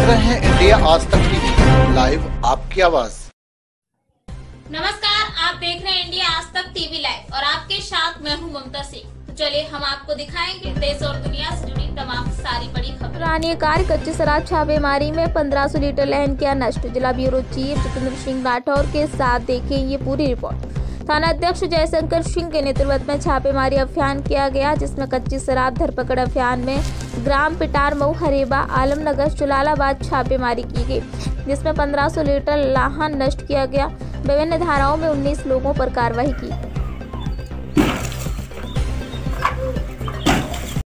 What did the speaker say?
रहे हैं इंडिया आज तक टीवी लाइव, आपकी आवाज। नमस्कार, आप देख रहे हैं इंडिया आज तक टीवी लाइव और आपके साथ मैं हूं ममता सिंह। तो चलिए हम आपको दिखाएंगे देश और दुनिया से जुड़ी तमाम सारी बड़ी खबर। पुरानी कार कच्ची शराब छापेमारी में 1500 लीटर लहन किया नष्ट। जिला ब्यूरो चीफ जितेंद्र सिंह राठौर के साथ देखें ये पूरी रिपोर्ट। थाना अध्यक्ष जयशंकर सिंह के नेतृत्व में छापेमारी अभियान किया गया, जिसमें कच्ची शराब धरपकड़ अभियान में ग्राम पिटार मऊ हरेबा आलमनगर चुलालाबाद छापेमारी की गई, जिसमें 1500 लीटर लाहन नष्ट किया गया। विभिन्न धाराओं में 19 लोगों पर कार्रवाई की।